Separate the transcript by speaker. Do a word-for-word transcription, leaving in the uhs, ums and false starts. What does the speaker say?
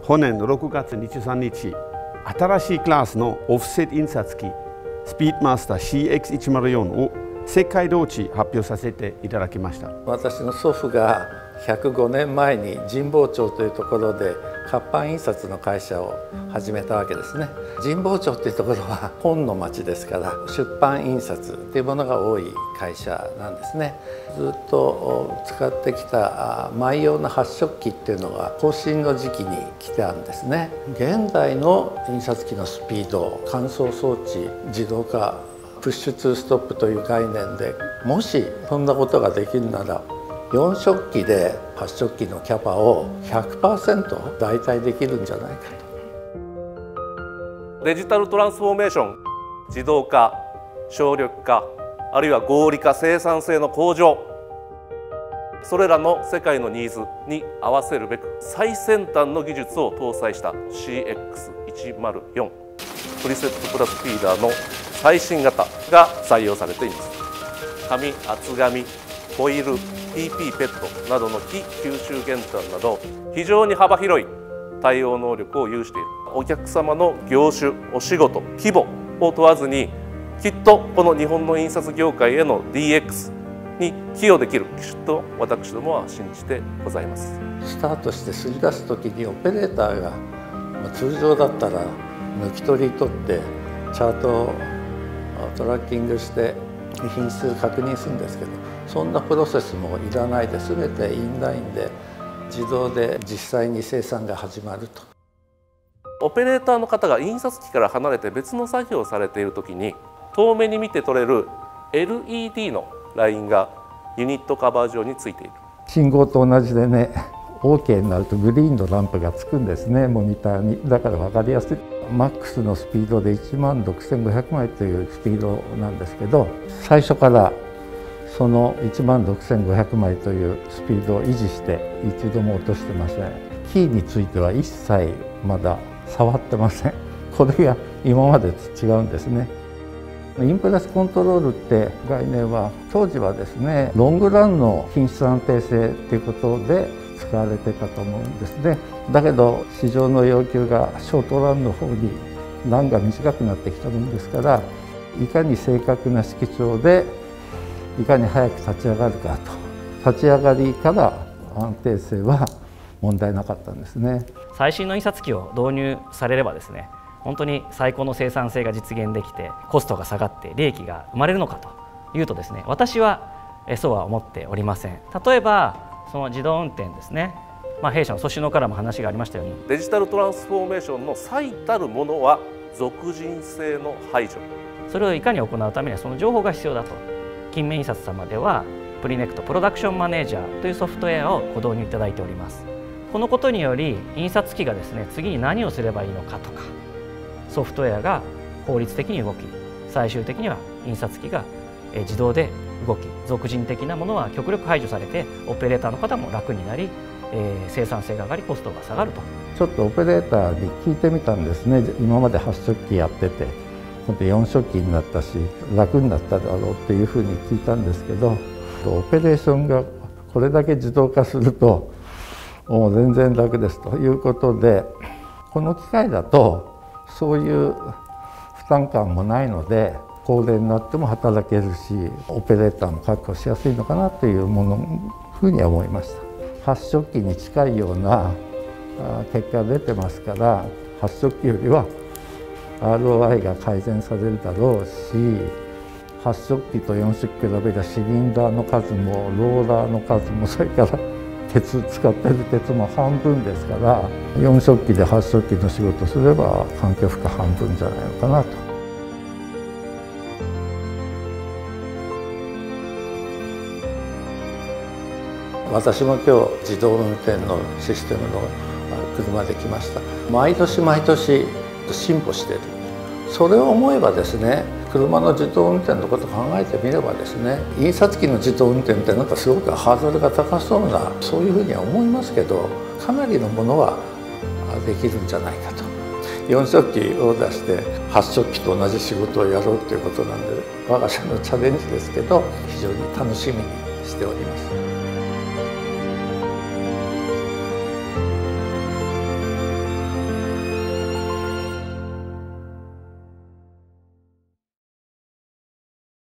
Speaker 1: 本年のろくがつにじゅうさんにち、新しいクラスのオフセット印刷機スピードマスター シーエックスひゃくよん を世界同地発表させていただきました。
Speaker 2: 私の祖父がひゃくごねんまえに神保町というところで活版印刷の会社を始めたわけですね。神保町っていうところは本の町ですから、出版印刷っていうものが多い会社なんですね。ずっと使ってきた万葉の発色機っていうのが更新の時期に来てあるんですね。現代の印刷機のスピード、乾燥装置、自動化、プッシュツーストップという概念で、もしそんなことができるならよん色機で発色機のキャパを ひゃくパーセント 代替できるんじゃないか
Speaker 3: と。デジタルトランスフォーメーション、自動化、省力化、あるいは合理化、生産性の向上、それらの世界のニーズに合わせるべく最先端の技術を搭載した シーエックスひゃくよん プリセットプラスフィーダーの最新型が採用されています。紙、厚紙、ホイール、ピーピー ペットなどの非吸収減反など非常に幅広い対応能力を有している。お客様の業種、お仕事、規模を問わずにきっとこの日本の印刷業界への ディーエックス に寄与できる機種と私どもは信じてございます。
Speaker 2: スタートしてすり出す時にオペレーターが通常だったら抜き取り取ってチャートをトラッキングして品質確認するんですけど、そんなプロセスもいらないで全てインラインで自動で実際に生産が始まると。
Speaker 3: オペレーターの方が印刷機から離れて別の作業をされている時に遠目に見て取れる エルイーディー のラインがユニットカバー上についている。
Speaker 2: 信号と同じでね オーケー になるとグリーンのランプがつくんですね、モニターに。だから分かりやすい。マックスのスピードでいちまんろくせんごひゃくまいというスピードなんですけど、最初からそのいちまんろくせんごひゃくまいというスピードを維持して一度も落としてません。キーについては一切まだ触ってません。これが今までと違うんですね。インプレスコントロールって概念は当時はですね、ロングランの品質安定性っていうことで使われてたと思うんですね。だけど市場の要求がショートランの方にランが短くなってきたものですから、いかに正確な色調でいかに早く立ち上がるかと。立ち上がりから安定性は問題なかったんですね。
Speaker 4: 最新の印刷機を導入されればですね、本当に最高の生産性が実現できてコストが下がって利益が生まれるのかというとですね、私はそうは思っておりません。例えばその自動運転ですね、まあ、弊社の粗品からも話がありましたように、
Speaker 3: デジタルトランスフォーメーションの最たるものは属人性の排除。
Speaker 4: それをいかに行うためにはその情報が必要だと。金明印刷様ではプリネクトプロダクションマネージャーというソフトウェアをご導入いただいております。このことにより印刷機がですね、次に何をすればいいのかとか、ソフトウェアが効率的に動き、最終的には印刷機が自動で動き、属人的なものは極力排除されてオペレーターの方も楽になり、えー、生産性が上がりコストが下がると。
Speaker 2: ちょっとオペレーターに聞いてみたんですね。今まではち色機やってて今度よん色機になったし楽になっただろうっていうふうに聞いたんですけど、オペレーションがこれだけ自動化するともう全然楽ですということで、この機械だとそういう負担感もないので高齢になっても働けるし、オペレーターも確保しやすいのかなというものふうには思いました。はち色機に近いような結果が出てますから、はち色機よりは アールオーアイ が改善されるだろうし、はち色機とよん色機比べればシリンダーの数もローラーの数もそれから鉄使ってる鉄も半分ですから、よん色機ではち色機の仕事すれば環境負荷半分じゃないのかなと。私も今日自動運転のシステムの車で来ました。毎年毎年進歩している。それを思えばですね、車の自動運転のことを考えてみればですね、印刷機の自動運転ってなんかすごくハードルが高そうな、そういうふうには思いますけど、かなりのものはできるんじゃないかと。よん色機を出してはち色機と同じ仕事をやろうということなんで、我が社のチャレンジですけど非常に楽しみにしております。